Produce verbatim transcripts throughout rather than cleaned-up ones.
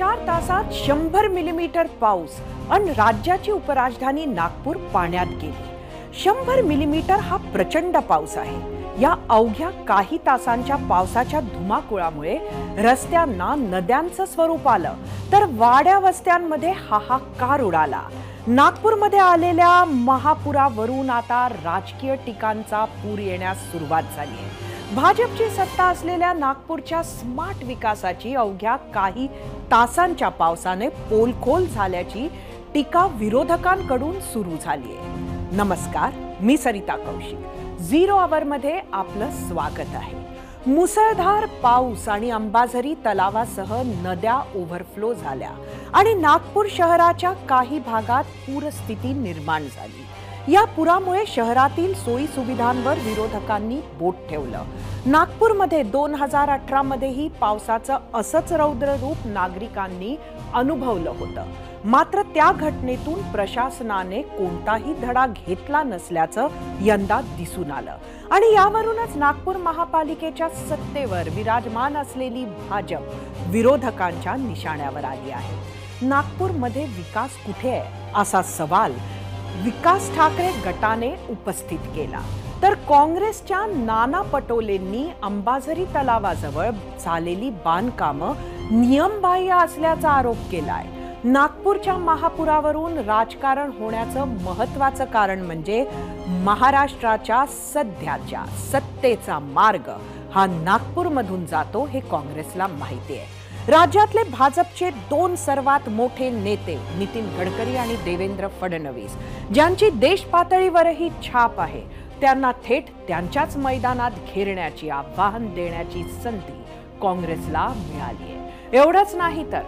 चार तासात शंभर मिलीमीटर पाऊस आणि राज्याची उपराजधानी नागपूर पाण्यात गेली। शंभर मिलीमीटर हा प्रचंड पाऊस आहे। या अवघ्या काही तासांच्या पावसाच्या धुमाकुळामुळे रस्त्यांना नद्यांचं स्वरूप आलं, तर वाड्या वस्त्यांमध्ये हाहाकार उडाला। नागपूरमध्ये आलेल्या महापुरावरून आता राजकीय टीकांचा पूर येण्यास सुरुवात झाली आहे। भाजपची सत्ता असलेल्या नागपूरच्या स्मार्ट विकासाची अवघ्या काही तासांच्या पावसाने पोलखोल झाल्याची टीका विरोधकांकडून सुरू झाली आहे। नमस्कार, मी सरिता कौशिक। झिरो आवर मध्ये आपलं स्वागत आहे। मुसळधार पाऊस आणि अंबाझरी तलावासह नद्या ओव्हरफ्लो झाल्या आणि नागपूर शहराच्या काही भागात पूरस्थिती निर्माण झाली। या पुरामुळे शहरातील सोयी सुविधांवर विरोधकांनी बोट ठेवलं। नागपूरमध्ये दोन हजार अठरा मध्येही पावसाचं असंच रौद्र रूप नागरिकांनी अनुभवलं होतं, मात्र त्या घटनेतून प्रशासनाने कोणताही धडा घेतला नसल्याचं यंदा दिसून आलं आणि यावरूनच नागपूर महापालिकेच्या सत्तेवर विराजमान असलेली भाजप विरोधकांच्या निशाण्यावर आली आहे। नागपूरमध्ये विकास कुठे आहे असा सवाल विकास ठाकरे गटाने उपस्थित केला, तर काँग्रेसच्या नाना पटोलेंनी अंबाझरी तलावाजवळ झालेली बांधकामं नियमबाह्य असल्याचा आरोप केलाय। नागपूरच्या महापुरावरून राजकारण होण्याचं महत्त्वाचं कारण म्हणजे महाराष्ट्राच्या सध्याच्या सत्तेचा मार्ग हा नागपूरमधून जातो हे काँग्रेसला माहिती आहे। राज्यातले भाजपचे दोन सर्वात मोठे नेते नितीन गडकरी आणि देवेंद्र फडणवीस, ज्यांची देश पातळीवरही छाप आहे, त्यांना थेट त्यांच्याच मैदानात घेरण्याची आव्हान देण्याची संधी काँग्रेसला मिळाली आहे। एवढंच नाही तर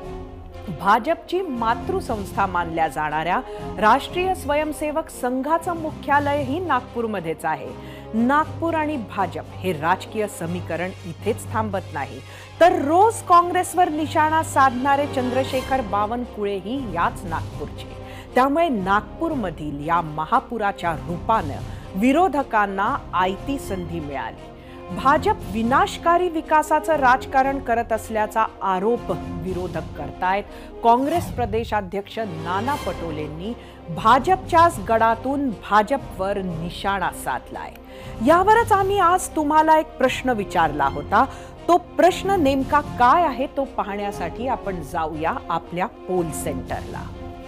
भाजपची मातृसंस्था मानल्या जाणाऱ्या राष्ट्रीय स्वयंसेवक संघाचं मुख्यालयही नागपूरमध्येच आहे। नागपूर आणि भाजप हे राजकीय समीकरण इथेच थांबत नाही, तर रोज काँग्रेसवर निशाणा साधणारे चंद्रशेखर बावनकुळेही याच नागपूरचे। त्यामुळे नागपूरमधील या महापुराच्या रूपानं विरोधकांना आयती संधी मिळाली। भाजप विनाशकारी विकासाचं राजकारण करत असल्याचा आरोप विरोधक करतायत। काँग्रेस प्रदेशाध्यक्ष नाना पटोलेंनी भाजपच्याच गडातून भाजपवर निशाणा साधलाय। यावरच आम्ही आज तुम्हाला एक प्रश्न विचारला होता। तो प्रश्न नेमका काय आहे तो पाहण्यासाठी आपण जाऊया आपल्या पोल सेंटरला।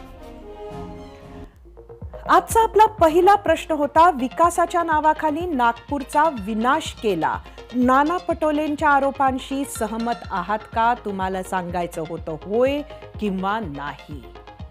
आजचा आपला पहिला प्रश्न होता, विकासाच्या नावाखाली नागपूरचा विनाश केला। नाना पटोलेंच्या आरोपांशी सहमत आहात का? तुम्हाला सांगायचं होतं होय किंवा नाही।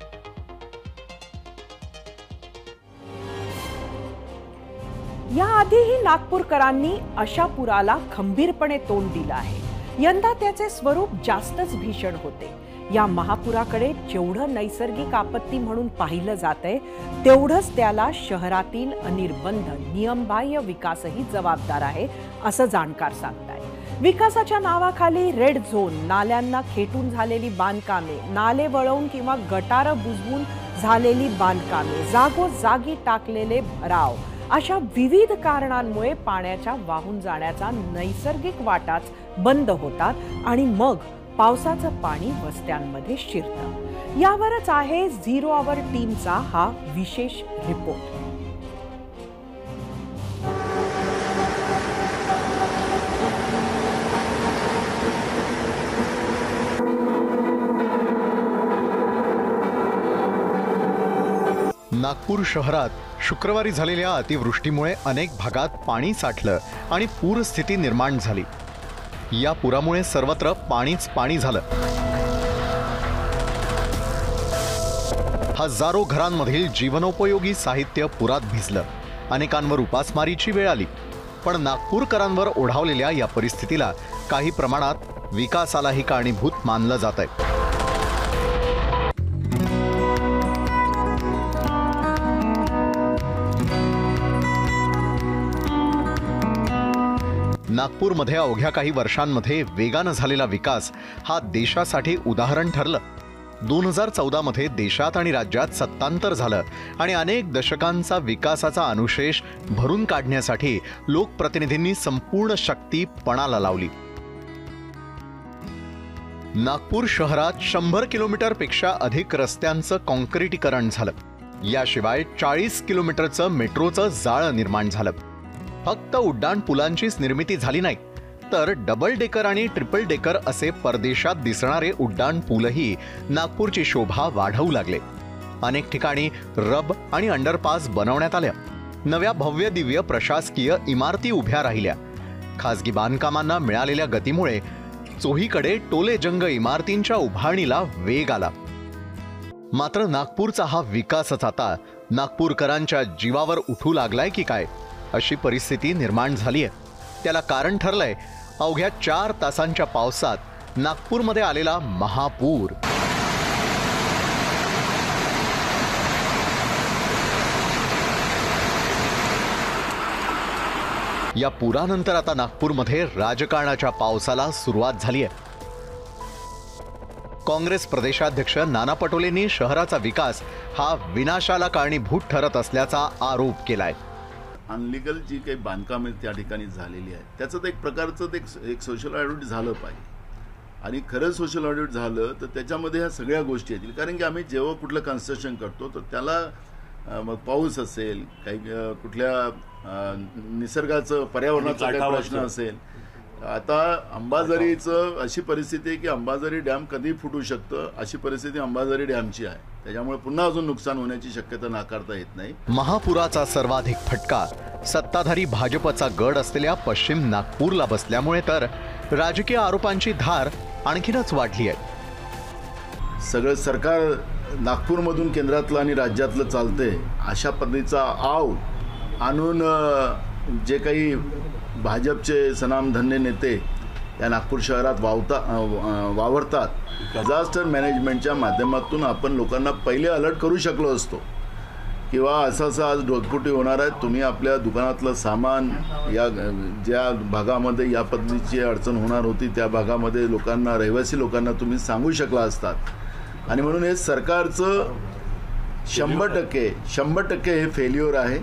याआधीही नागपूरकरांनी अशा पुराला खंबीरपणे तोंड दिलं आहे। यंदा त्याचे स्वरूप जास्तच भीषण होते। या महापुराकडे जेवढं नैसर्गिक आपत्ती म्हणून पाहिलं जातंय, तेवढंच त्याला शहरातील अनिर्बंध नियमबाह्य विकासही जबाबदार आहे असं जाणकार सांगतायत। विकासाच्या नावाखाली रेड झोन, नाल्यांना खेटून झालेली बांधकामे, नाले वळवून किंवा गटारं बुजवून झालेली बांधकामे, जागोजागी टाकलेले भराव, अशा विविध कारणांमुळे पाण्याच्या वाहून जाण्याचा नैसर्गिक वाटाच बंद होतात आणि मग पावसाचं पाणी वस्त्यांमध्ये शिरतं। यावरच आहे झिरो आवर टीमचा हा विशेष रिपोर्ट। नागपूर शहरात शुक्रवारी झालेल्या अतिवृष्टीमुळे अनेक भागात पाणी साठलं आणि पूरस्थिती निर्माण झाली। या पुरामुळे सर्वत्र पाणीच पाणी झालं। हजारो घरांमधील जीवनोपयोगी साहित्य पुरात भिजलं। अनेकांवर उपासमारीची वेळ आली। पण नागपूरकरांवर ओढावलेल्या या परिस्थितीला काही प्रमाणात विकासालाही कारणीभूत मानलं जातंय। नागपूरमध्ये अवघ्या काही वर्षांमध्ये वेगानं झालेला विकास हा देशासाठी उदाहरण ठरलं। दोन हजार चौदा मध्ये देशात आणि राज्यात सत्तांतर झालं आणि अनेक दशकांचा विकासाचा अनुशेष भरून काढण्यासाठी लोकप्रतिनिधींनी संपूर्ण शक्ती पणाला लावली। नागपूर शहरात शंभर किलोमीटर पेक्षा अधिक रस्त्यांचं काँक्रिटीकरण झालं. याशिवाय चाळीस किलोमीटरचं मेट्रोचं जाळं निर्माण झालं. फक्त उड्डाण पुलांचीच निर्मिती झाली नाही, तर डबल डेकर आणि ट्रिपल डेकर असे परदेशात दिसणारे उड्डाण पूलही नागपूरची शोभा वाढवू लागले. अनेक ठिकाणी रब आणि अंडरपास बनवण्यात आल्या. नव्या भव्य दिव्य प्रशासकीय इमारती उभ्या राहिल्या. खासगी बांधकामांना मिळालेल्या गतीमुळे चोहीकडे टोलेजंग इमारतींच्या उभारणीला वेग आला. मात्र नागपूरचा हा विकासच आता नागपूरकरांच्या जीवावर उठू लागलाय की काय, अशी परिस्थिती निर्माण झाली आहे. त्याला कारण ठरलंय अवघ्या चार तासांच्या पावसात नागपूरमध्ये आलेला महापूर. या पुरानंतर आता नागपूरमध्ये राजकारणाच्या पावसाला सुरुवात झाली आहे. काँग्रेस प्रदेशाध्यक्ष नाना पटोलेंनी शहराचा विकास हा विनाशाला कारणीभूत ठरत असल्याचा आरोप केलाय. अनलिगल जी काही बांधकामे त्या ठिकाणी झालेली आहे त्याचं एक प्रकारचं एक एक सोशल ऑडिट झालं पाहिजे. आणि खरं सोशल ऑडिट झालं तर त्याच्यामध्ये ह्या सगळ्या गोष्टी येतील. कारण की आम्ही जेव्हा कुठलं कन्स्ट्रक्शन करतो तर त्याला मग पाऊस असेल, काही कुठल्या निसर्गाचं पर्यावरणाचा काही प्रश्न असेल. आता अंबाझरीचं अशी परिस्थिती आहे की अंबाझरी डॅम कधी फुटू शकतं अशी परिस्थिती अंबाझरी डॅमची आहे. त्याच्यामुळे पुन्हा अजून नुकसान होण्याची शक्यता नाकारता येत नाही. महापुराचा सर्वाधिक फटका सत्ताधारी भाजपचा गड असलेल्या पश्चिम नागपूरला बसल्यामुळे तर राजकीय आरोपांची धार आणखीनच वाढली आहे. सगळं सरकार नागपूरमधून केंद्रातलं आणि राज्यातलं चालतंय अशा पद्धतीचा आव आणून जे काही भाजपचे सनामधन्य नेते या नागपूर शहरात वावता वावरतात, डिझास्टर मॅनेजमेंटच्या माध्यमातून आपण लोकांना पहिले अलर्ट करू शकलो असतो किंवा असं असं आज ढगफुटी होणार आहे, तुम्ही आपल्या दुकानातलं सामान या ज्या भागामध्ये या पद्धतीची अडचण होणार होती त्या भागामध्ये लोकांना, रहिवासी लोकांना तुम्ही सांगू शकला असतात. आणि म्हणून हे सरकारचं शंभर टक्के शंभर टक्के हे फेल्युअर आहे.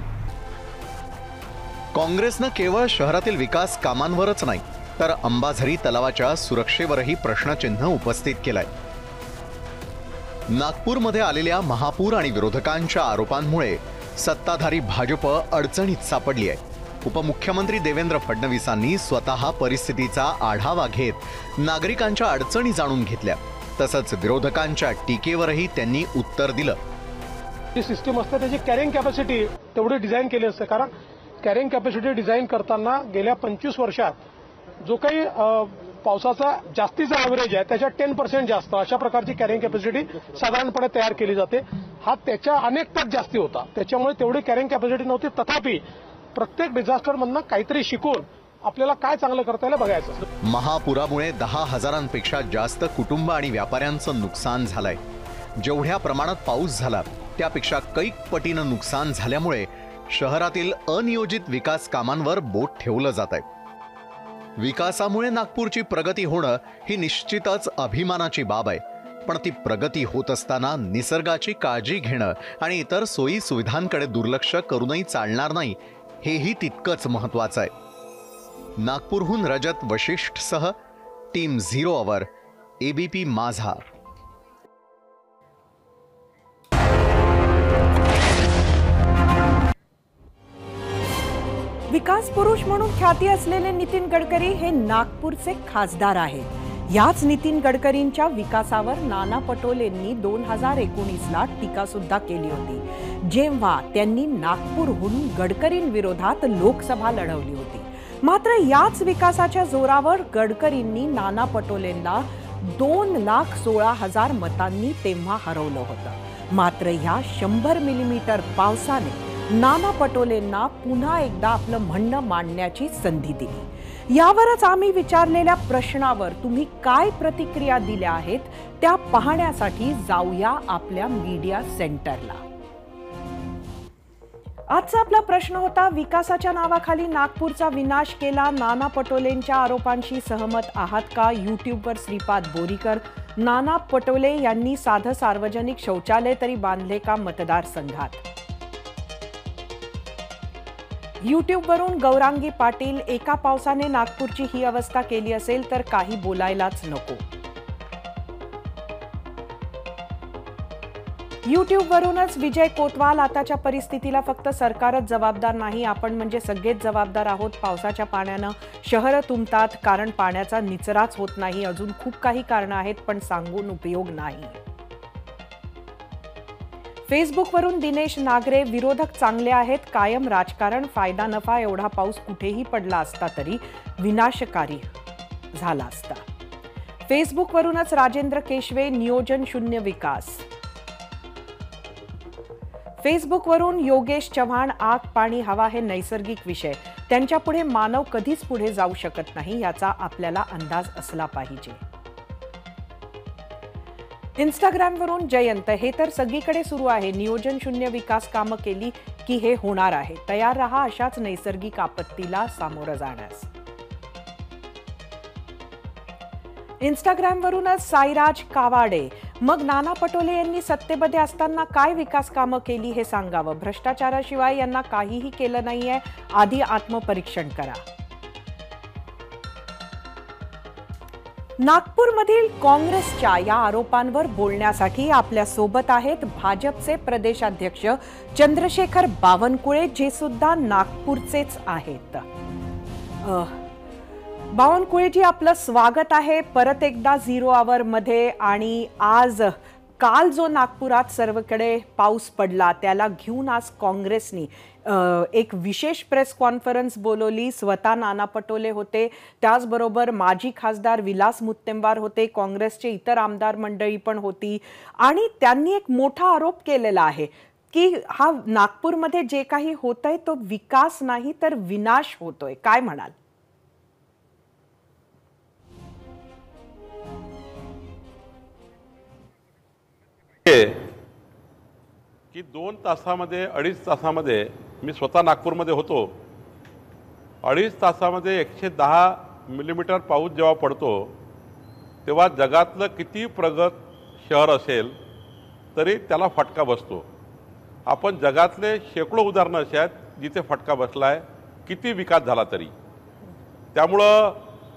काँग्रेसनं केवळ शहरातील विकास कामांवरच नाही तर अंबाझरी तलावाच्या सुरक्षेवरही प्रश्नचिन्ह उपस्थित केलंय. नागपूरमध्ये आलेल्या महापूर आणि विरोधकांच्या आरोपांमुळे सत्ताधारी भाजप अडचणीत सापडली आहे. उपमुख्यमंत्री देवेंद्र फडणवीसांनी स्वतः परिस्थितीचा आढावा घेत नागरिकांच्या अडचणी जाणून घेतल्या. तसंच विरोधकांच्या टीकेवरही त्यांनी उत्तर दिलं. जी सिस्टीम असते त्याची कॅरिंग कॅपॅसिटी तेवढी डिझाईन केली असते. कारण कॅरिंग कॅपॅसिटी डिझाईन करताना गेल्या पंचवीस वर्षात जो काही पावसाचा जास्तीचा ॲव्हरेज आहे त्याच्या टेन पर्सेंट जास्त अशा प्रकारची कॅरिंग कॅपॅसिटी साधारणपणे तयार केली जाते. हा त्याच्या अनेक पट जास्ती होता, त्याच्यामुळे तेवढी कॅरिंग कॅपॅसिटी नव्हती. तथापि प्रत्येक डिझास्टरमधनं काहीतरी शिकून आपल्याला काय चांगलं करता येईल बघायचं. महापुरामुळे दहा हजारांपेक्षा जास्त कुटुंब आणि व्यापाऱ्यांचं नुकसान झालंय. जेवढ्या प्रमाणात पाऊस झाला त्यापेक्षा कैक पटीनं नुकसान झाल्यामुळे शहरातील अनियोजित विकास कामांवर बोट ठेवलं जात आहे. विकासामुळे नागपूरची प्रगती होणं ही निश्चितच अभिमानाची बाब आहे. पण ती प्रगती होत असताना निसर्गाची काळजी घेणं आणि इतर सोयी सुविधांकडे दुर्लक्ष करूनही चालणार नाही, हेही तितकंच महत्वाचं आहे. नागपूरहून रजत वशिष्ठसह team zero hour, ABP Majha. विकास पुरुष म्हणून ख्याती असलेले नितीन गडकरी हे नागपूरचे खासदार आहेत. याच नितीन गडकरींच्या विकासावर नाना पटोलेंनी दोन हजार एकोणीसला टीका सुद्धा केली होती, जेव्हा त्यांनी नागपूरहून गडकरींविरोधात लोकसभा लढवली होती. मात्र याच विकासाच्या जोरावर गडकरींनी नाना पटोलेंना दोन लाख सोळा हजार मतांनी तेव्हा हरवलं होतं. मात्र ह्या शंभर मिलीमीटर पावसाने नाना पटोलेंना पुन्हा एकदा आपलं म्हणणं मांडण्याची संधी दिली. यावरच आम्ही विचारलेल्या प्रश्नावर तुम्ही काय प्रतिक्रिया दिल्या आहेत त्या पाहण्यासाठी जाऊया आपल्या मीडिया सेंटरला. आजचा आपला प्रश्न होता, विकासाच्या नावाखाली नागपूरचा विनाश केला, नाना पटोलेंच्या आरोपांशी सहमत आहात का? यूट्यूबवर श्रीपाद बोरीकर, नाना पटोले यांनी साधं सार्वजनिक शौचालय तरी बांधले का मतदारसंघात? यूट्यूबवरून गौरांगी पाटील, एका पावसाने नागपूरची ही अवस्था केली असेल तर काही बोलायलाच नको. यूट्यूबवरूनच विजय कोतवाल, आताच्या परिस्थितीला फक्त सरकारच जबाबदार नाही, आपण म्हणजे सगळेच जबाबदार आहोत. पावसाच्या पाण्यानं शहरं तुंबतात कारण पाण्याचा निचराच होत नाही. अजून खूप काही कारणं आहेत पण सांगून उपयोग नाही. फेसबुकवरून दिनेश नागरे, विरोधक चांगले आहेत, कायम राजकारण, फायदा नफा एवढा पाऊस कुठेही पडला असता तरी विनाशकारी झाला असता. फेसबुकवरूनच राजेंद्र केशवे, नियोजन शून्य विकास. फेसबुकवरून योगेश चव्हाण, आग पाणी हवा हे नैसर्गिक विषय, त्यांच्यापुढे मानव कधीच पुढे जाऊ शकत नाही याचा आपल्याला अंदाज असला पाहिजे. इंस्टाग्रामवरून जयंत, हे तर सगळीकडे सुरू आहे, नियोजन शून्य विकास कामं केली की हे होणार आहे, तयार रहा अशाच नैसर्गिक आपत्तीला सामोरं जाण्यास. इंस्टाग्रामवरूनच साईराज कावाडे, मग नाना पटोले यांनी सत्तेमध्ये असताना काय विकास कामं केली हे सांगावं, भ्रष्टाचाराशिवाय यांना काहीही केलं नाहीये, आधी आत्मपरीक्षण करा. नागपूरमधील काँग्रेसच्या या आरोपांवर बोलण्यासाठी आपल्या सोबत आहेत भाजपचे प्रदेशाध्यक्ष चंद्रशेखर बावनकुळे, जे सुद्धा नागपूरचेच आहेत. बावनकुळेजी, आपलं स्वागत आहे परत एकदा झिरो आवर मध्ये. आणि आज काल जो नागपुरात सर्वकडे पाऊस पडला त्याला घेऊन आज काँग्रेसनी एक विशेष प्रेस कॉन्फरन्स बोलवली. स्वतः नाना पटोले होते, त्याचबरोबर माजी खासदार विलास मुत्तेमवार होते, काँग्रेसचे इतर आमदार मंडळी पण होती. आणि त्यांनी एक मोठा आरोप केलेला आहे की हा नागपूरमध्ये जे काही होतंय तो विकास नाही तर विनाश होतोय. काय म्हणाल? की दोन तासामध्ये अडीच तासामध्ये मी स्वतः नागपूरमध्ये होतो. अडीच तासामध्ये एकशे दहा मिलीमीटर पाऊस जेव्हा पडतो तेव्हा जगातलं किती प्रगत शहर असेल तरी त्याला फटका बसतो. आपण जगातले शेकडो उदाहरणं अशी आहेत जिथे फटका बसला आहे, किती विकास झाला तरी. त्यामुळं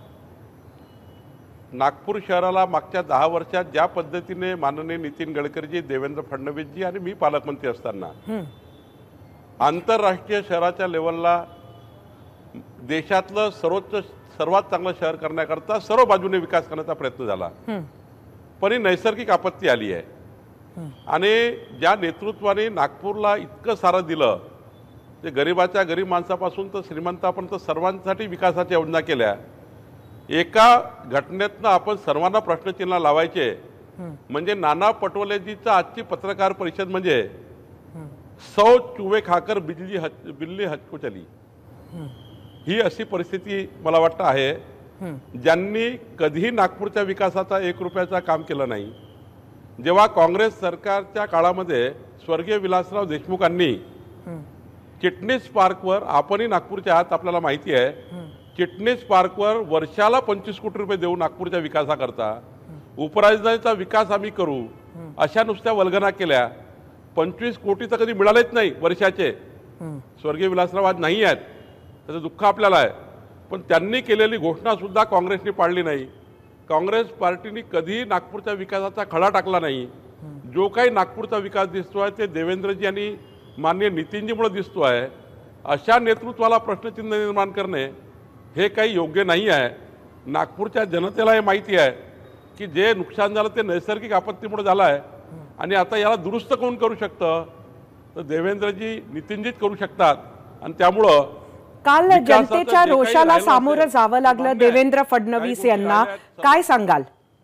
नागपूर शहराला मागच्या दहा वर्षात ज्या पद्धतीने माननीय नितीन गडकरीजी, देवेंद्र फडणवीसजी आणि मी पालकमंत्री असताना आंतरराष्ट्रीय शहराच्या लेवलला देशातलं सर्वोच्च सर्वात चांगलं शहर करण्याकरता सर्व बाजूने विकास करण्याचा प्रयत्न झाला. पण ही नैसर्गिक आपत्ती आली आहे आणि ज्या नेतृत्वाने नागपूरला इतकं सारं दिलं, ते गरिबाच्या गरीब माणसापासून तर श्रीमंतापर्यंत सर्वांसाठी विकासाच्या योजना केल्या. एका घटनेतनं आपण सर्वांना प्रश्नचिन्ह लावायचे म्हणजे नाना पटोलेजीचा आजची पत्रकार परिषद म्हणजे सौ चुवे खाकर बिजली हच बिल्ली हचको चली, ही अशी परिस्थिती मला वाटतं आहे. ज्यांनी कधीही नागपूरच्या विकासाचा एक रुपयाचा काम केलं नाही. जेव्हा काँग्रेस सरकारच्या काळामध्ये स्वर्गीय विलासराव देशमुखांनी चिटणीस पार्कवर, आपणही नागपूरच्या आहात आपल्याला माहिती आहे, चिटणीस पार्कवर वर्षाला पंचवीस कोटी रुपये देऊ नागपूरच्या विकासाकरता, उपराजधानीचा विकास आम्ही करू अशा नुसत्या वल्गना केल्या. पंचवीस कोटी तर कधी मिळालेच नाही वर्षाचे. स्वर्गीय विलासराव आज नाही आहेत, त्याचं दुःख आपल्याला आहे. पण त्यांनी केलेली घोषणा सुद्धा काँग्रेसने पाळली नाही. काँग्रेस पार्टीने कधीही नागपूरच्या विकासाचा खडा टाकला नाही. जो काही नागपूरचा विकास दिसतोय ते देवेंद्रजी आणि माननीय नितीनजीमुळे दिसतो आहे. अशा नेतृत्वाला प्रश्नचिन्ह निर्माण करणे हे काही योग्य नाही आहे. नागपूरच्या जनतेला हे माहिती आहे की जे नुकसान झालं ते नैसर्गिक आपत्तीमुळे झालं आहे आणि आता याला दुरुस्त कोण करू शकतं तर देवेंद्रजी, नितीनजीच करू शकतात. आणि त्यामुळं काल जनतेच्या रोषाला सामोरं जावं लागलं देवेंद्र फडणवीस यांना, काय सांगाल?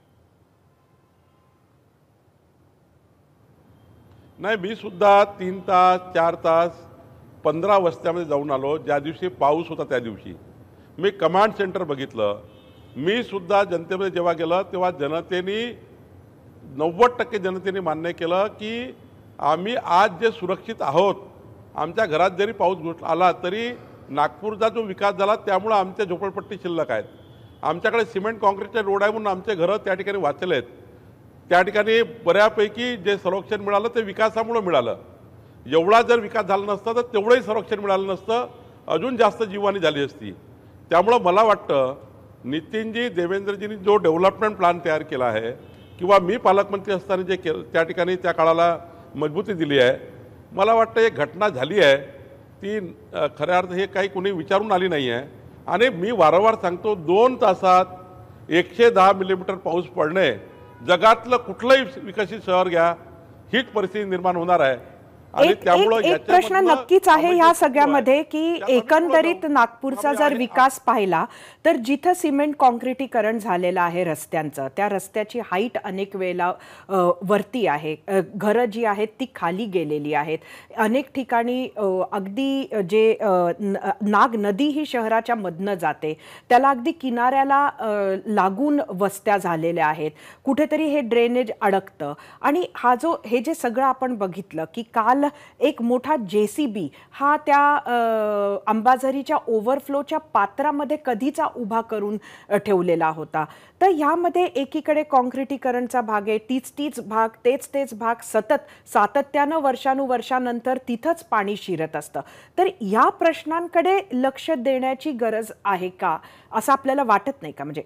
नाही, मी सुद्धा तीन तास चार तास पंधरा वस्त्यामध्ये जाऊन आलो. ज्या दिवशी पाऊस होता त्या दिवशी मी कमांड सेंटर बघितलं. मी सुद्धा जनतेमध्ये जेव्हा गेलं तेव्हा जनतेने नव्वद टक्के जनतेने मान्य केलं की आम्ही आज जे सुरक्षित आहोत, आमच्या घरात जरी पाऊस आला तरी नागपूरचा जो विकास झाला त्यामुळे आमच्या झोपडपट्टी शिल्लक आहेत. आमच्याकडे सिमेंट कॉन्क्रीटचे रोड आहे म्हणून आमचे घरं त्या ठिकाणी वाचले आहेत. त्या ठिकाणी बऱ्यापैकी जे संरक्षण मिळालं ते विकासामुळे मिळालं. एवढा जर विकास झाला नसता तर तेवढंही संरक्षण मिळालं नसतं, अजून जास्त जीवहानी झाली असती. त्यामुळं मला वाटतं नितीनजी, देवेंद्रजींनी जो डेव्हलपमेंट प्लॅन तयार केला आहे किंवा मी पालकमंत्री असताना जे के त्या ठिकाणी त्या काळाला मजबूती दिली आहे. मला वाटतं एक घटना झाली आहे ती अ, खऱ्या अर्थ हे काही कोणी विचारून आली नाही आहे. आणि मी वारंवार सांगतो, दोन तासात एकशे दहा मिलीमीटर पाऊस पडणे, जगातलं कुठलंही विकसित शहर घ्या, हीच परिस्थिती निर्माण होणार आहे. आणि एक त्यामुळं एक- एक प्रश्न याच्यामधलं नक्कीच आहे आम्ही ह्या जे सगळ्यामध्ये की त्यामधलं एकंदरीत जाऊ. नागपूरचा आम्ही जर आहे- विकास पाहिला तर जिथं सिमेंट कॉन्क्रिटीकरण झालेलं आहे रस्त्यांचं, त्या रस्त्याची हाईट अनेक वेळेला अ, वरती आहे, अ, घरं जी आहेत ती खाली गेलेली आहेत. अनेक ठिकाणी अ, अगदी जे अ, न- नाग नदी ही शहराच्या मधनं जाते, त्याला अगदी किनाऱ्याला अ, लागून वस्त्या झालेल्या आहेत. कुठेतरी हे ड्रेनेज अडकतं. आणि हा जो हे जे सगळं आपण बघितलं की काल एक मोठा जेसीबी हा त्या अ, अंबाझरीच्या ओव्हरफ्लोच्या पात्रामध्ये कधीचा उभा करून अ, ठेवलेला होता. तर ह्यामध्ये एकीकडे कॉन्क्रिटीकरणचा भाग आहे, तीच तीच भाग तेच तेच भाग सतत सातत्यानं वर्षानुवर्षानंतर तिथंच पाणी शिरत असतं. तर ह्या प्रश्नांकडे लक्ष देण्याची गरज आहे का असं आपल्याला वाटत नाही का? म्हणजे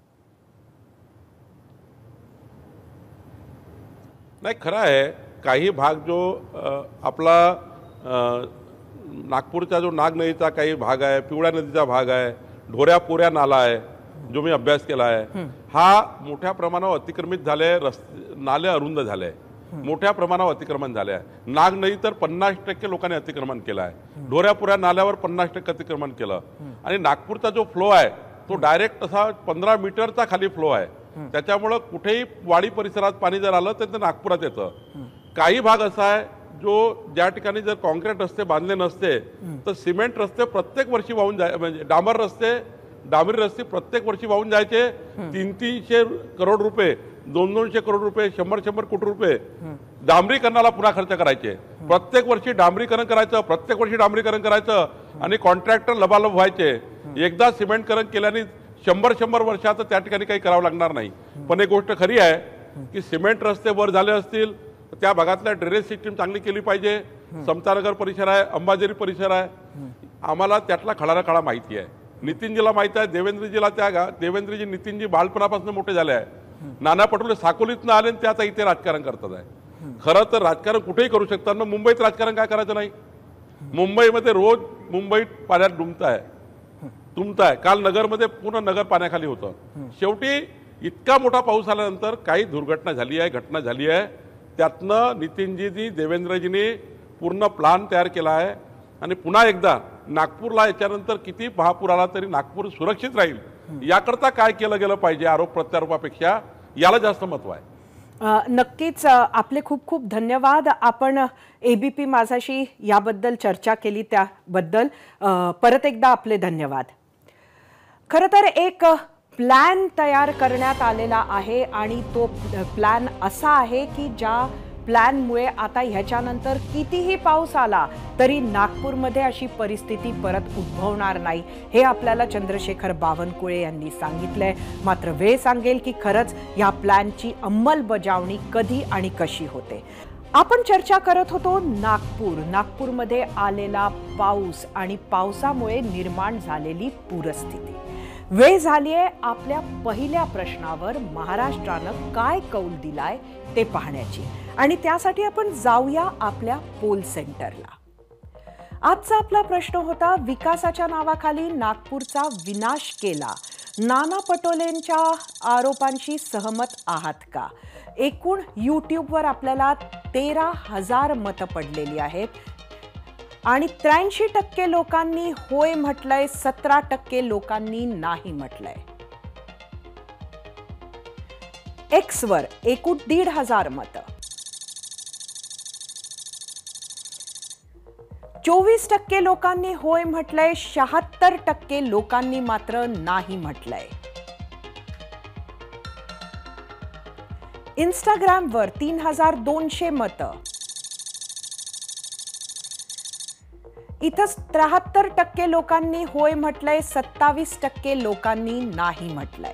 नाही, खरं आहे, काही भाग जो अ, आपला अ, नागपूरचा जो नाग नदीचा काही भाग आहे, पिवळ्या नदीचा भाग आहे, ढोऱ्या पोऱ्या नाला आहे, जो मी अभ्यास केला आहे, हा मोठ्या प्रमाणावर अतिक्रमित झाले. रस्ते नाले अरुंद झाले, मोठ्या प्रमाणावर अतिक्रमण झाले आहे. नाग नदी तर पन्नास टक्के लोकांनी अतिक्रमण केलं आहे. ढोऱ्या पोऱ्या नाल्यावर पन्नास टक्के अतिक्रमण केलं. आणि नागपूरचा जो फ्लो आहे तो डायरेक्ट असा पंधरा मीटरचा खाली फ्लो आहे. त्याच्यामुळं कुठेही वाडी परिसरात पाणी जर आलं तर ते नागपुरात येतं. काही भाग असा आहे जो ज्या ठिकाणी जर कॉन्क्रीट रस्ते बांधले नसते तर सिमेंट रस्ते प्रत्येक वर्षी वाहून जाय म्हणजे डांबर रस्ते डांबरी रस्ते प्रत्येक वर्षी वाहून जायचे. तीन तीनशे करोड रुपये, दोन दोनशे करोड रुपये, शंभर शंभर कोटी रुपये डांबरीकरणाला पुन्हा खर्च करायचे. प्रत्येक वर्षी डांबरीकरण करायचं, प्रत्येक वर्षी डांबरीकरण करायचं आणि कॉन्ट्रॅक्टर लबालब व्हायचे. एकदा सिमेंटकरण केल्याने शंभर शंभर वर्षात त्या ठिकाणी काही करावं लागणार नाही. पण एक गोष्ट खरी आहे की सिमेंट रस्ते वर झाले असतील तर त्या भागातल्या ड्रेनेज सिस्टीम चांगली केली पाहिजे. समतानगर परिसर आहे, अंबाझरी परिसर आहे, आम्हाला त्यातला खळाला खळा माहिती आहे. नितीनजीला माहिती आहे, देवेंद्रजीला त्या गा देवेंद्रजी नितीनजी बालपणापासून मोठे झाले आहे. नाना पटोले साकोलीतनं आले आणि ते आता इथे राजकारण करतात आहे. खरं तर राजकारण कुठेही करू शकतात, मग मुंबईत राजकारण काय करायचं नाही? मुंबईमध्ये रोज मुंबईत पाण्यात डुंबताय तुमताय काल नगरमध्ये पूर्ण नगर पाण्याखाली होतं. शेवटी इतका मोठा पाऊस आल्यानंतर काही दुर्घटना झाली आहे, घटना झाली आहे. त्यातनं नितीनजीनी देवेंद्रजींनी पूर्ण प्लान तयार केला आहे. आणि पुन्हा एकदा नागपूरला याच्यानंतर किती महापूर आला तरी नागपूर सुरक्षित राहील याकरता काय केलं गेलं पाहिजे आरोप प्रत्यारोपापेक्षा याला जास्त महत्व आहे. अ, नक्कीच अ, आपले खूप खूप धन्यवाद. आपण एबीपी माझाशी याबद्दल चर्चा केली त्याबद्दल अ, परत एकदा आपले धन्यवाद. खरं तर एक प्लॅन तयार करण्यात आलेला आहे आणि तो प्लॅन असा आहे की ज्या प्लॅनमुळे आता ह्याच्यानंतर कितीही पाऊस आला तरी नागपूरमध्ये अशी परिस्थिती परत उद्भवणार नाही हे आपल्याला चंद्रशेखर बावनकुळे यांनी सांगितलंय. मात्र वेळ सांगेल की खरंच या प्लॅनची अंमलबजावणी कधी आणि कशी होते. आपण चर्चा करत होतो नागपूर नागपूरमध्ये आलेला पाऊस आणि पावसामुळे निर्माण झालेली पूरस्थिती. वेळ झाली आहे आपल्या पहिल्या प्रश्नावर महाराष्ट्रानं काय कौल दिलाय ते पाहण्याची. आणि त्यासाठी आपण जाऊया आपल्या पोल सेंटरला. आजचा आपला प्रश्न होता, विकासाच्या नावाखाली नागपूरचा विनाश केला, नाना पटोलेंच्या आरोपांशी सहमत आहात का? एकूण यूट्यूबवर आपल्याला तेरा हजार मतं पडलेली आहेत आणि त्र्याऐंशी टक्के लोकांनी होय म्हटलंय, सतरा टक्के लोकांनी नाही म्हटलंय. एक्सवर एकूण दीड हजार मतं, चोवीस टक्के लोकांनी होय म्हटलंय, शहात्तर टक्के लोकांनी मात्र नाही म्हटलंय. इंस्टाग्रामवर तीन हजार दोनशे मतं, इथं त्र्याहत्तर टक्के लोकांनी होय म्हटलंय, सत्तावीस टक्के लोकांनी नाही म्हटलंय.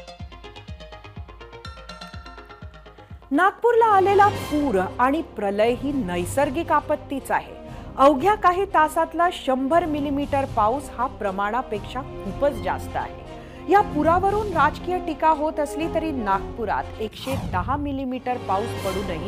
नागपूरला आलेला पूर आणि प्रलय ही नैसर्गिक आपत्तीच आहे. अवघ्या काही तासातला शंभर मिलीमीटर पाऊस हा प्रमाणापेक्षा खूपच जास्त आहे. या पुरावरून राजकीय टीका होत असली तरी नागपुरात एकशे दहा मिलीमीटर पाऊस पडूनही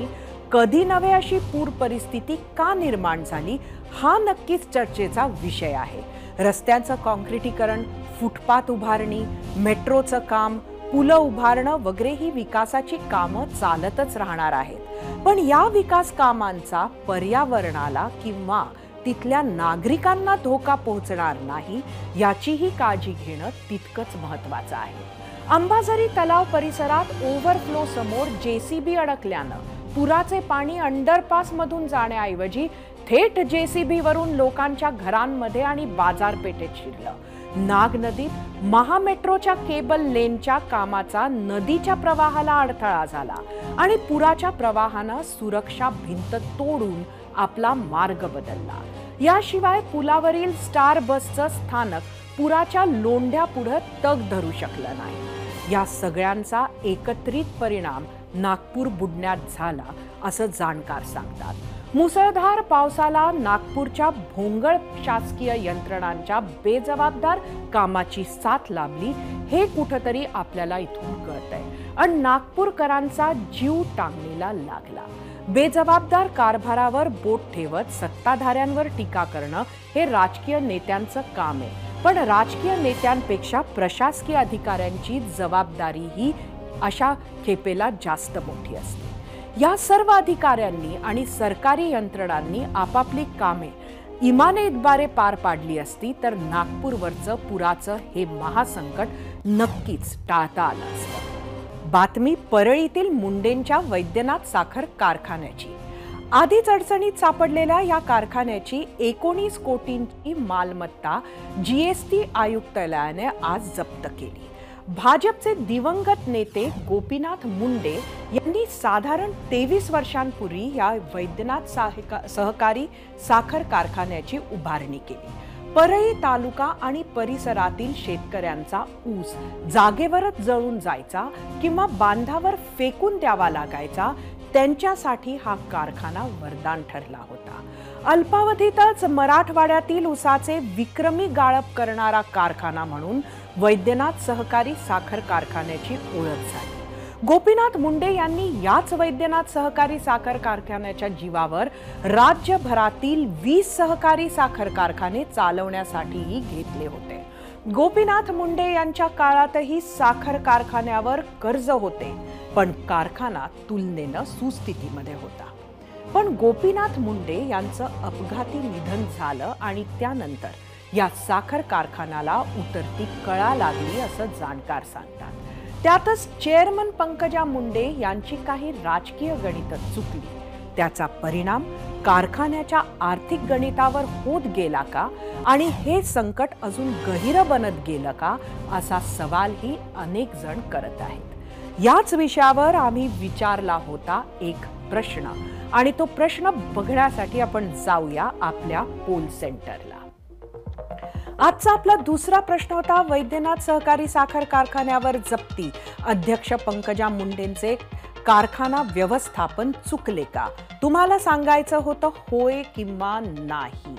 कधी नव्हे अशी पूर परिस्थिती का निर्माण झाली हा नक्कीच चर्चेचा विषय आहे. रस्त्यांचं काँक्रिटीकरण, फुटपाथ उभारणी, मेट्रोचं काम, पुलं उभारणं वगैरे ही विकासाची कामं चालतच राहणार आहेत. पण या विकास कामांचा पर्यावरणाला किंवा तिथल्या नागरिकांना धोका पोहोचणार नाही याचीही काळजी घेणं तितकंच महत्त्वाचं आहे. अंबाझरी तलाव परिसरात ओव्हरफ्लो समोर जेसीबी अडकल्यानं पुराचे पाणी अंडरपास मधून जाण्याऐवजी थेट जेसीबी वरून लोकांच्या घरांमध्ये आणि बाजारपेठेत शिरलं. नाग नदीत महामेट्रोच्या केबल लेनच्या कामाचा नदीच्या प्रवाहाला अडथळा झाला आणि पुराच्या प्रवाहानं सुरक्षा भिंत तोडून आपला मार्ग बदलला. याशिवाय पुलावरील स्टार बसचं स्थानक पुराच्या लोंढ्यापुढं तग धरू शकलं नाही. या सगळ्यांचा एकत्रित परिणाम नागपूर बुडण्यात झाला असं जाणकार सांगतात. मुसळधार पावसाला नागपूरच्या भोंगळ शासकीय यंत्रणांच्या बेजबाबदार कामाची साथ लाभली हे कुठंतरी आपल्याला इथून कळतंय आणि नागपूरकरांचा जीव टांगणीला लागला. बेजबाबदार कारभारावर बोट ठेवत सत्ताधाऱ्यांवर टीका करणं हे राजकीय नेत्यांचं काम आहे. पण राजकीय नेत्यांपेक्षा प्रशासकीय अधिकाऱ्यांची जबाबदारीही अशा खेपेला जास्त मोठी असते. या सर्व अधिकाऱ्यांनी आणि सरकारी यंत्रणांनी आपापली कामे इमाने इतबारे पार पाडली असती तर नागपूरवरचं पुराचं हे महासंकट नक्कीच टाळता आलं असतं. बातमी परळीतील मुंडेंच्या वैद्यनाथ साखर कारखान्याची. आधीच अडचणीत सापडलेल्या या कारखान्याची एकोणीस कोटींची मालमत्ता जीएसटी आयुक्तालयाने आज जप्त केली. भाजपचे दिवंगत नेते गोपीनाथ मुंडे यांनी साधारण तेवीस वर्षांपूर्वी या वैद्यनाथ सहकारी साखर कारखान्याची उभारणी केली. परळी तालुका आणि परिसरातील शेतकऱ्यांचा ऊस जागेवरच जळून जायचा किंवा बांधावर फेकून द्यावा लागायचा. त्यांच्यासाठी हा कारखाना वरदान ठरला होता. अल्पावधीतच मराठवाड्यातील ऊसाचे विक्रमी गाळप करणारा कारखाना म्हणून वैद्यनाथ सहकारी साखर कारखान्याची ओळख झाली. गोपीनाथ मुंडे यांनी याच वैद्यनाथ सहकारी साखर कारखान्याच्या जीवावर राज्यभरातील वीस सहकारी साखर कारखाने चालवण्यासाठीही घेतले होते. गोपीनाथ मुंडे यांच्या काळातही साखर कारखान्यावर कर्ज होते, पण कारखाना तुलनेनं सुस्थितीमध्ये होता. पण गोपीनाथ मुंडे यांचं अपघाती निधन झालं आणि त्यानंतर या साखर कारखान्याला उतरती कळा लागली असं जाणकार सांगतात. त्यातच चेअरमन पंकजा मुंडे यांची काही राजकीय गणितं चुकली. त्याचा परिणाम कारखान्याच्या आर्थिक गणितावर होत गेला का आणि हे संकट अजून गहिरं बनत गेलं का असा सवालही अनेक जण करत आहेत. याच विषयावर आम्ही विचारला होता एक प्रश्न आणि तो प्रश्न बघण्यासाठी आपण जाऊया आपल्या पोल सेंटरला. आजचा आपला दुसरा प्रश्न होता वैद्यनाथ सहकारी साखर कारखान्यावर जप्ती. अध्यक्ष पंकजा मुंडेंचे कारखाना व्यवस्थापन चुकले का? तुम्हाला सांगायचं होतं होय किंवा नाही.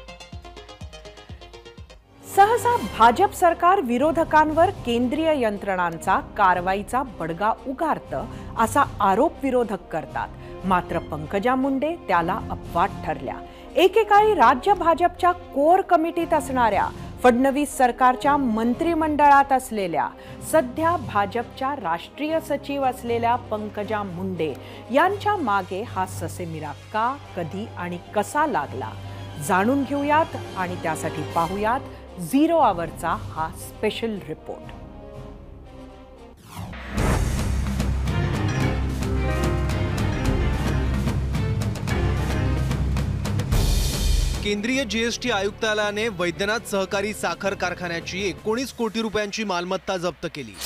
सहसा भाजप सरकार विरोधकांवर केंद्रीय यंत्रणांचा कारवाईचा बडगा उगारतं असा आरोप विरोधक करतात. मात्र पंकजा मुंडे त्याला अपवाद ठरल्या. एकेकाळी राज्य भाजपच्या कोर कमिटीत असणाऱ्या, फडणवीस सरकारच्या मंत्रिमंडळात असलेल्या, सध्या भाजपच्या राष्ट्रीय सचिव असलेल्या पंकजा मुंडे यांच्या मागे हा ससेमिरा का, कधी आणि कसा लागला जाणून घेऊयात आणि त्यासाठी पाहूयात झिरो आवरचा हा स्पेशल रिपोर्ट. केंद्रीय जीएसटी आयुक्तालयाने वैद्यनाथ सहकारी साखर कारखान्याची एकोणीस कोटी रुपयांची मालमत्ता जप्त केली.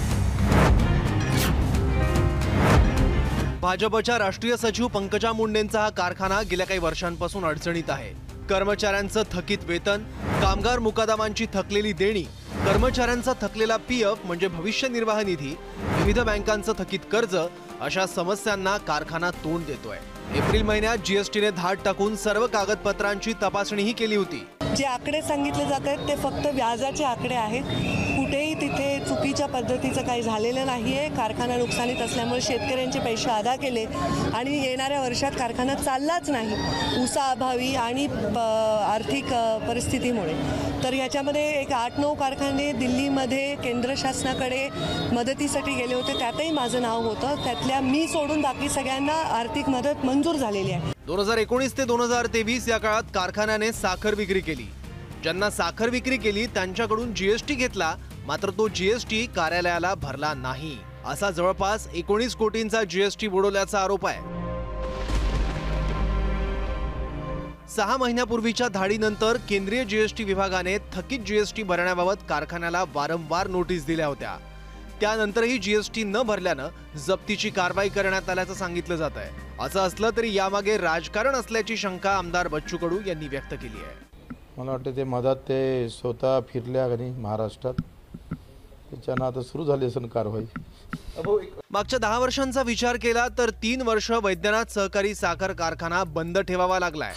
भाजपच्या राष्ट्रीय सचिव पंकजा मुंडेंचा हा कारखाना गेल्या काही वर्षांपासून अडचणीत आहे. कर्मचाऱ्यांचं थकीत वेतन, कामगार मुकादमांची थकलेली देणी, कर्मचाऱ्यांचा थकलेला पीएफ म्हणजे भविष्य निर्वाह निधी, विविध बँकांचं थकीत कर्ज अशा समस्यांना कारखाना तोंड देतोय. एप्रिल महिन्यात जीएसटीने धाड टाकून सर्व कागदपत्रांची तपासणीही केली होती. जे आकडे सांगितले जात आहेत ते फक्त व्याजाचे आकडे आहेत. कुठेही तिथे चुकीच्या पद्धतीचं काही झालेलं नाही आहे. कारखाना नुकसानीत असल्यामुळे शेतकऱ्यांचे पैसे अदा केले आणि येणाऱ्या वर्षात कारखाना चाललाच नाही ऊसाअभावी आणि प आर्थिक परिस्थितीमुळे. तर ह्याच्यामध्ये एक आठ नऊ कारखाने दिल्लीमध्ये केंद्र शासनाकडे मदतीसाठी गेले होते, त्यातही माझं नाव होतं. त्यातल्या मी सोडून बाकी सगळ्यांना आर्थिक मदत मंजूर झालेली आहे. दोन हजार एकोणीस ते दोन हजार तेवीस या काळात कारखान्याने साखर विक्री केली. ज्यांना साखर विक्री केली त्यांच्याकडून जीएसटी घेतला, मात्र तो जीएसटी कार्यालयाला भरला नाही. असा जवळपास एकोणीस कोटींचा जीएसटी बुडवल्याचा आरोप आहे. सहा महिन्यापूर्वीच्या धाडीनंतर केंद्रीय जीएसटी विभागाने थकीत जीएसटी भरण्याबाबत कारखान्याला वारंवार नोटीस दिल्या होत्या. त्यानंतरही जीएसटी न भरल्यानं जप्तीची कारवाई करण्यात आल्याचं सांगितलं जात आहे. असं असलं तरी यामागे राजकारण असल्याची शंका आमदार बच्चू कडू यांनी व्यक्त केली आहे. मला वाटतं ते मधात ते स्वतः फिरल्या आणि महाराष्ट्रात त्याच्यानं आता सुरू झाली असेल कारवाई. मागच्या दहा वर्षांचा विचार केला तर तीन वर्ष वैद्यनाथ सहकारी साखर कारखाना बंद ठेवावा लागलाय.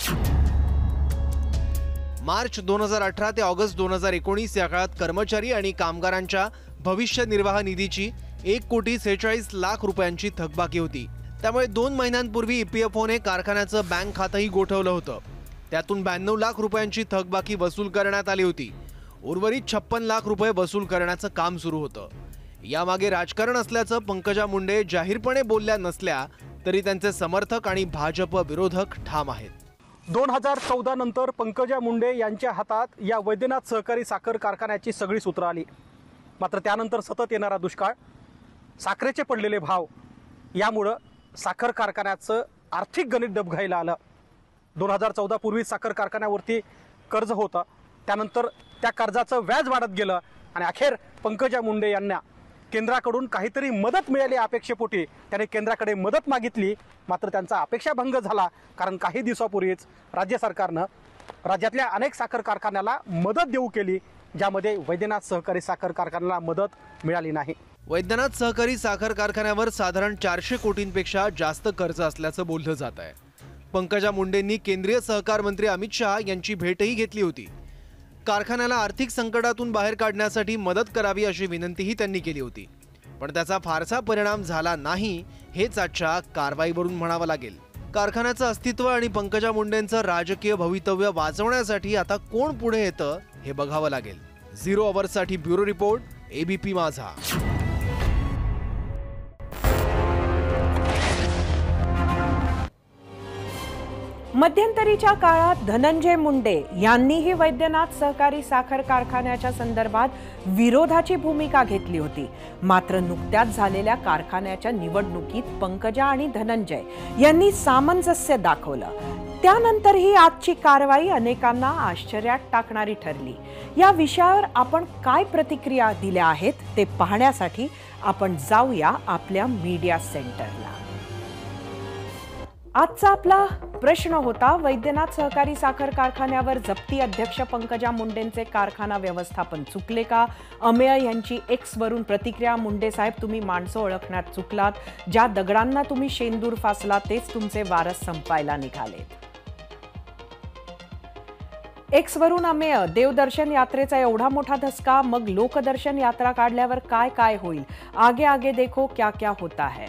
मार्च दोन हजार अठरा ते ऑगस्ट दोन हजार एकोणीस या काळात कर्मचारी आणि कामगारांच्या भविष्य निर्वाह निधीची एक कोटी सेहेचाळीस लाख रुपयांची थकबाकी होती. त्यामुळे दोन महिन्यांपूर्वी ईपीएफओने कारखान्याचं बँक खातंही गोठवलं होतं. त्यातून ब्याण्णव लाख रुपयांची थकबाकी वसूल करण्यात आली होती. उर्वरित छप्पन लाख रुपये वसूल करण्याचं काम सुरू होतं. यामागे राजकारण असल्याचं पंकजा मुंडे जाहीरपणे बोलल्या नसल्या तरी त्यांचे समर्थक आणि भाजप विरोधक ठाम आहेत. दोन हजार चौदा नंतर पंकजा मुंडे यांच्या हातात या वैद्यनाथ सहकारी साखर कारखान्याची सगळी सूत्र आली. मात्र त्यानंतर सतत येणारा दुष्काळ, साखरेचे पडलेले भाव यामुळं साखर कारखान्याचं आर्थिक गणित डबघाईला आलं. दोन हजार चौदा पूर्वी साखर कारखान्यावरती कर्ज होतं, त्यानंतर त्या कर्जाचं व्याज वाढत गेलं आणि अखेर पंकजा मुंडे यांना केंद्राकडून काहीतरी मदत मिळाली अपेक्षेपोटी त्याने केंद्राकडे मदत मागितली. मात्र त्यांचा अपेक्षाभंग झाला, कारण काही दिवसापूर्वीच राज्य सरकारनं राज्यातल्या अनेक साखर कारखान्याला मदत देऊ केली, ज्यामध्ये वैद्यनाथ सहकारी साखर कारखान्याला मदत मिळाली नाही. वैद्यनाथ सहकारी साखर कारखान्यावर साधारण चारशे कोटींपेक्षा जास्त कर्ज असल्याचं बोललं जात आहे. पंकजा मुंडेंनी केंद्रीय सहकार मंत्री अमित शहा यांची भेटही घेतली होती. कारखान्याला आर्थिक संकटातून बाहेर काढण्यासाठी मदत करावी अशी विनंतीही त्यांनी केली होती. पण त्याचा फारसा परिणाम झाला नाही हेच आजच्या कारवाईवरून म्हणावं लागेल. कारखान्याचं अस्तित्व आणि पंकजा मुंडेंचं राजकीय भवितव्य वाचवण्यासाठी आता कोण पुढे येतं हे बघावं लागेल. झिरो अवर्ससाठी ब्युरो रिपोर्ट, एबीपी माझा. मध्यंतरीच्या काळात धनंजय मुंडे यांनीही वैद्यनाथ सहकारी साखर कारखान्याच्या संदर्भात विरोधाची भूमिका घेतली होती. मात्र नुकत्याच झालेल्या कारखान्याच्या निवडणुकीत पंकजा आणि धनंजय यांनी सामंजस्य दाखवलं. त्यानंतरही आजची कारवाई अनेकांना आश्चर्यात टाकणारी ठरली. या विषयावर आपण काय प्रतिक्रिया दिल्या आहेत ते पाहण्यासाठी आपण जाऊया आपल्या मीडिया सेंटरला. आजचा आपला प्रश्न होता, वैद्यनाथ सहकारी साखर कारखान्यावर जप्ती, अध्यक्ष पंकजा मुंडेंचे कारखाना व्यवस्थापन चुकले का? अमेय यांची एक्स वरून प्रतिक्रिया, मुंडे साहेब तुम्ही माणसं ओळखण्यात चुकलात. ज्या दगडांना तुम्ही शेंदूर फासला तेच तुमचे वारस संपायला निघाले. एक्स वरून अमेय, देवदर्शन यात्रेचा एवढा मोठा धसका, मग लोकदर्शन यात्रा काढल्यावर काय काय होईल? आगे आगे देखो क्या क्या होता है.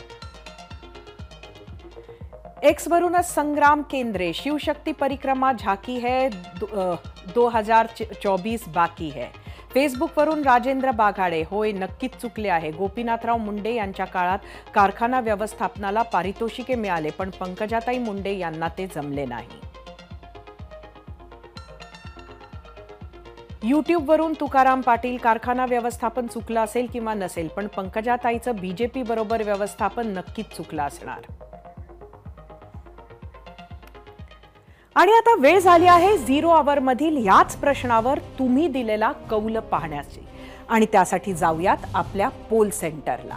एक्स वरूनच संग्राम केंद्रे, शिवशक्ती परिक्रमा झाकी है, दो हजार चौबीस बाकी है. फेसबुक वरून राजेंद्र बाघाडे, होय नक्कीच चुकले आहे. गोपीनाथराव मुंडे यांच्या काळात कारखाना व्यवस्थापनाला पारितोषिके मिळाले, पण पंकजाताई मुंडे यांना ते जमले नाही. यूट्यूब वरून तुकाराम पाटील, कारखाना व्यवस्थापन चुकलं असेल किंवा नसेल, पण पंकजाताईचं बीजेपी बरोबर व्यवस्थापन नक्कीच चुकलं असणार. आणि आता वेळ झाली आहे झिरो अवर मधील याच प्रश्नावर तुम्ही दिलेला कौल पाहण्याची, आणि त्यासाठी जाऊयात आपल्या पोल सेंटरला.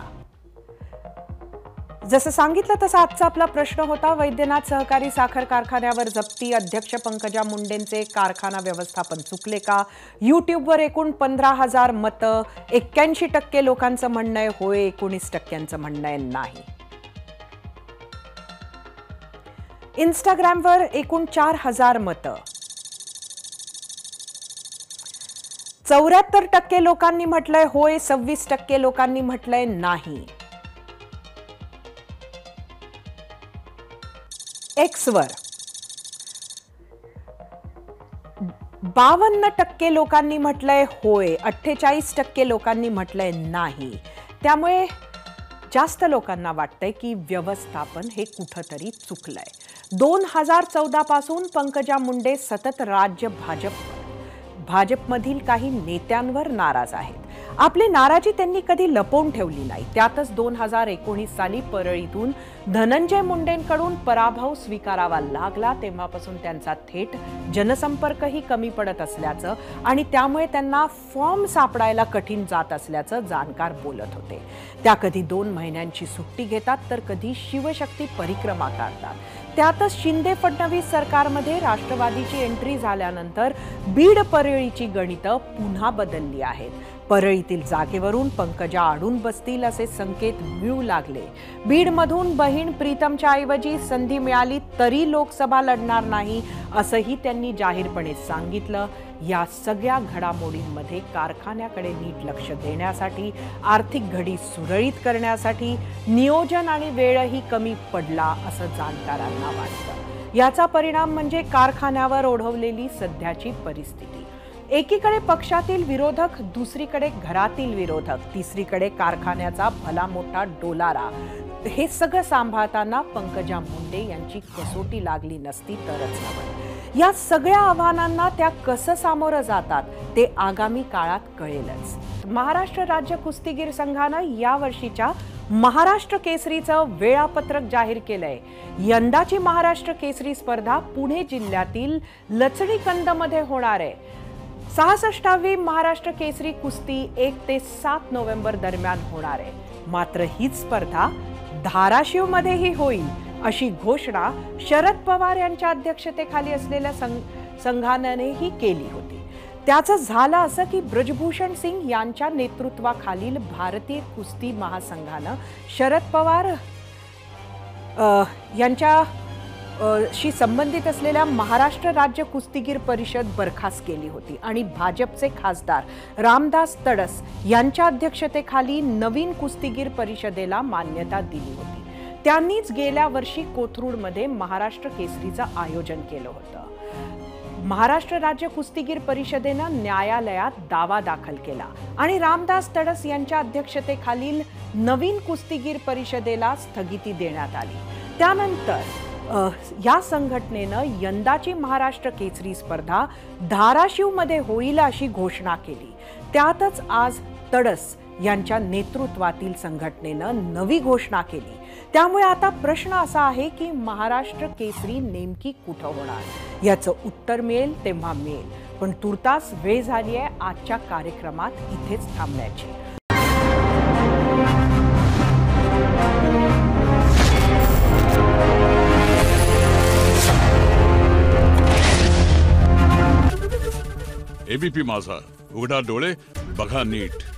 जसं सांगितलं तसं आजचा आपला प्रश्न होता, वैद्यनाथ सहकारी साखर कारखान्यावर जप्ती, अध्यक्ष पंकजा मुंडेंचे कारखाना व्यवस्थापन चुकले का? यूट्यूबवर एकूण पंधरा हजार मतं, एक्क्याऐंशी टक्के लोकांचं म्हणणं आहे होय, एकोणीस टक्क्यांचं म्हणणं आहे नाही. इंस्टाग्रामवर एकूण चार हजार मतं. चौऱ्याहत्तर टक्के लोकांनी म्हटलंय होय, सव्वीस टक्के लोकांनी म्हटलंय नाही. एक्सवर बावन्न टक्के लोकांनी म्हटलंय होय, अठ्ठेचाळीस टक्के लोकांनी म्हटलंय नाही. त्यामुळे जास्त लोकांना वाटतंय की व्यवस्थापन हे कुठंतरी चुकलंय. दोन हजार चौदा पासून पंकजा मुंडे सतत राज्य भाजप भाजपमधील काही नेत्यांवर नाराज आहेत. आपली नाराजी त्यांनी कधी लपवून ठेवली नाही. त्यातच दोन हजार एकोणीस साली परळीतून धनंजय मुंडेंकडून पराभव स्वीकारावा लागला तेव्हापासून त्यांचा थेट जनसंपर्कही कमी पडत असल्याचं आणि त्यामुळे त्यांना फॉर्म सापडायला कठीण जात असल्याचं जाणकार बोलत होते. त्या कधी दोन महिन्यांची सुट्टी घेतात तर कधी शिवशक्ती परिक्रमा काढतात. त्यातच शिंदे फडणवीस सरकारमध्ये राष्ट्रवादीची एंट्री झाल्यानंतर बीड परळीची गणितं पुन्हा बदलली आहेत. परळीतील जागेवरून पंकजा अडून बसतील असे संकेत मिळू लागले. बीडमधून बहीण प्रीतमच्या ऐवजी संधी मिळाली तरी लोकसभा लढणार नाही असंही त्यांनी जाहीरपणे सांगितलं. या सगळ्या घडामोडींमध्ये कारखान्याकडे नीट लक्ष देण्यासाठी, आर्थिक घडी सुरळीत करण्यासाठी नियोजन आणि वेळही कमी पडला असं जाणकारांना वाटतं. याचा परिणाम म्हणजे कारखान्यावर ओढवलेली सध्याची परिस्थिती. एकीकडे पक्षातील विरोधक, दुसरीकडे घरातील विरोधक, तिसरीकडे कारखान्याचा भला मोठा डोलारा. हे सगळं सांभाळताना पंकजा मुंडे यांची कसोटी लागली नसती तरच नव्हे. या सगळ्या आव्हानांना त्या कसं सामोरं जातात ते आगामी काळात कळेलच. महाराष्ट्र राज्य कुस्तीगीर संघानं या वर्षीच्या महाराष्ट्र केसरीचं वेळापत्रक जाहीर केलंय. यंदाची महाराष्ट्र केसरी स्पर्धा पुणे जिल्ह्यातील लचणीकंदमध्ये होणार आहे. सहासष्टावी महाराष्ट्र केसरी कुस्ती एक ते सात नोव्हेंबर दरम्यान होणार आहे. मात्र हीच स्पर्धा धाराशिवमध्येही होईल अशी घोषणा शरद पवार यांच्या अध्यक्षतेखाली असलेल्या संघानेही केली होती. त्याचं झालं असं की ब्रजभूषण सिंग यांच्या नेतृत्वाखालील भारतीय कुस्ती महासंघानं शरद पवार यांच्या शी संबंधित असलेल्या महाराष्ट्र राज्य कुस्तीगीर परिषद बरखास्त केली होती आणि भाजपचे खासदार रामदास तडस यांच्या अध्यक्षतेखाली नवीन कुस्तीगीर परिषदेला मान्यता दिली होती. त्यांनीच गेल्या वर्षी कोथरूडमध्ये महाराष्ट्र केसरीचं आयोजन केलं होतं. महाराष्ट्र राज्य कुस्तीगीर परिषदेनं न्यायालयात दावा दाखल केला आणि रामदास तडस यांच्या अध्यक्षतेखालील नवीन कुस्तीगीर परिषदेला स्थगिती देण्यात आली. त्यानंतर या संघटनेनं यंदाची महाराष्ट्र केसरी स्पर्धा धाराशिवमध्ये होईल अशी घोषणा केली. त्यातच आज तडस यांच्या नेतृत्वातील संघटनेनं नवी घोषणा केली. त्यामुळे आता प्रश्न असा आहे की महाराष्ट्र केसरी नेमकी कुठं होणार, याचं उत्तर मिळेल तेव्हा मिळेल. पण तुर्तास वेळ झाली आहे आजच्या कार्यक्रमात इथेच थांबण्याची. एबीपी माझा, उघडा डोळे बघा नीट.